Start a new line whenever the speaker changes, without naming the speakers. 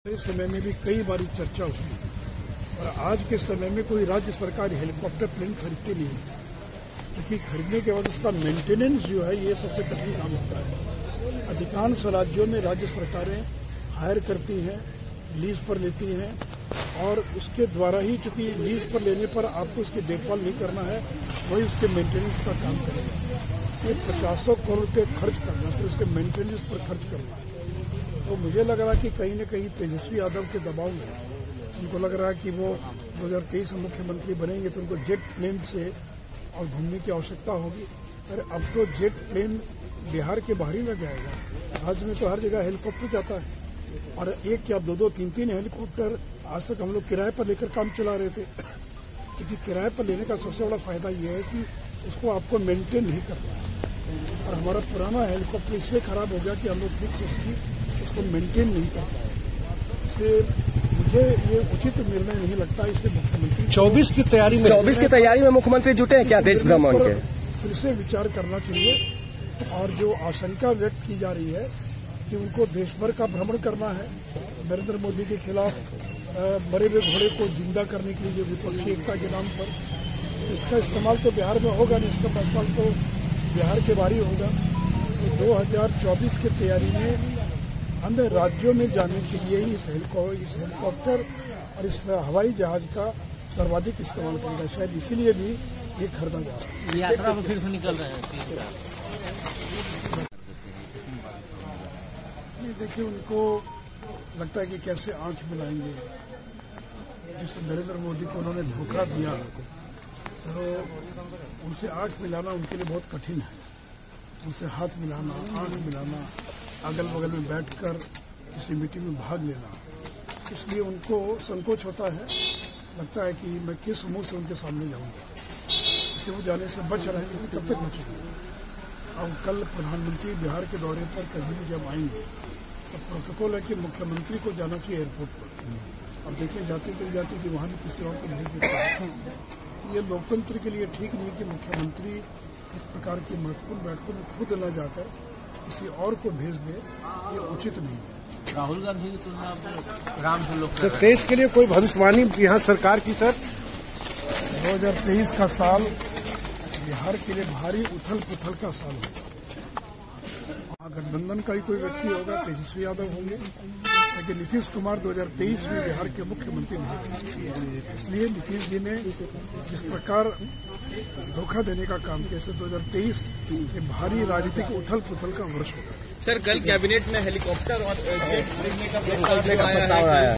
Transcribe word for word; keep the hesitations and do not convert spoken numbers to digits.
इस समय में भी कई बार चर्चा हुई और आज के समय में कोई राज्य सरकार हेलीकॉप्टर प्लेन खरीदती नहीं है, क्योंकि खरीदने के बाद उसका मेंटेनेंस जो है ये सबसे कठिन काम होता है। अधिकांश राज्यों में राज्य सरकारें हायर करती हैं, लीज पर लेती हैं और उसके द्वारा ही, चूंकि लीज पर लेने पर आपको उसकी देखभाल नहीं करना है, वही उसके मेंटेनेंस का काम करेगा। ये पचासों करोड़ रुपये खर्च करना, फिर उसके मेंटेनेंस पर खर्च करना है। तो मुझे लग रहा है कि कहीं न कहीं तेजस्वी यादव के दबाव में उनको लग रहा है कि वो दो हज़ार तेईस में मुख्यमंत्री बनेंगे तो उनको जेट प्लेन से और घूमने की आवश्यकता होगी। अरे अब तो जेट प्लेन बिहार के बाहर ही लग जाएगा। राज्य में तो हर जगह हेलीकॉप्टर जाता है और एक या दो दो तीन तीन हेलीकॉप्टर आज तक हम लोग किराए पर लेकर काम चला रहे थे, क्योंकि किराए पर लेने का सबसे बड़ा फायदा ये है कि उसको आपको मेंटेन नहीं करना है। और हमारा पुराना हेलीकॉप्टर इसलिए खराब हो गया कि हम लोग ठीक से उसकी उसको मेंटेन नहीं कर पाए। इसलिए मुझे ये उचित निर्णय नहीं लगता। इसलिए मुख्यमंत्री
चौबीस की तैयारी में चौबीस की तैयारी में मुख्यमंत्री जुटे हैं क्या देश भ्रमण के?
फिर से विचार करना चाहिए। और जो आशंका व्यक्त की जा रही है कि उनको देश भर का भ्रमण करना है, नरेंद्र मोदी के खिलाफ मरे हुए घोड़े को जिंदा करने के लिए जो विपक्षी एकता के नाम पर, इसका इस्तेमाल तो बिहार में होगा नहीं, इसका इस्तेमाल तो बिहार के बाहर ही होगा। तो दो हज़ार चौबीस की तैयारी में अन्य राज्यों में जाने के लिए ही इस हेलीकॉप्टर और इस हवाई जहाज का सर्वाधिक इस्तेमाल करेगा। शायद इसीलिए भी ये खरीदा जा रहा है।
यात्रा में फिर से निकल रहे हैं।
नहीं, देखिए, उनको लगता है कि कैसे आंख मिलाएंगे। जिस नरेंद्र मोदी को उन्होंने धोखा दिया तो उनसे आंख मिलाना उनके लिए बहुत कठिन है। उनसे हाथ मिलाना, आंख मिलाना, अगल बगल में बैठकर किसी मीटिंग में भाग लेना, इसलिए उनको संकोच होता है। लगता है कि मैं किस मुंह से उनके सामने जाऊंगा, इसलिए वो जाने से बच रहे हैं। कब तक बचेंगे? अब कल प्रधानमंत्री बिहार के दौरे पर कभी भी जब आएंगे तो प्रोटोकॉल है कि मुख्यमंत्री को जाना चाहिए एयरपोर्ट पर। अब देखिए, जाते के जाते कि वहाँ भी किसी और को भेज देता है। ये लोकतंत्र के लिए ठीक नहीं कि मुख्यमंत्री इस प्रकार की महत्वपूर्ण बैठकों में खुद न जाकर किसी और को भेज दे, ये उचित नहीं है।
राहुल गांधी की तुलना राम से लोग
सर, देश के लिए कोई भविष्यवाणी यहाँ सरकार की? सर,
दो हज़ार तेईस का साल बिहार के लिए भारी उथल पुथल का साल होगा। गठबंधन का ही कोई व्यक्ति होगा, तेजस्वी यादव होंगे, लेकिन नीतीश कुमार दो हज़ार तेईस में बिहार के मुख्यमंत्री नहीं। इसलिए नीतीश जी ने जिस प्रकार धोखा देने का काम किया, दो हज़ार तेईस के भारी राजनीतिक उथल पुथल का वर्ष होगा।
सर, कल कैबिनेट में हेलीकॉप्टर और जेट खरीदने का प्रस्ताव आया है।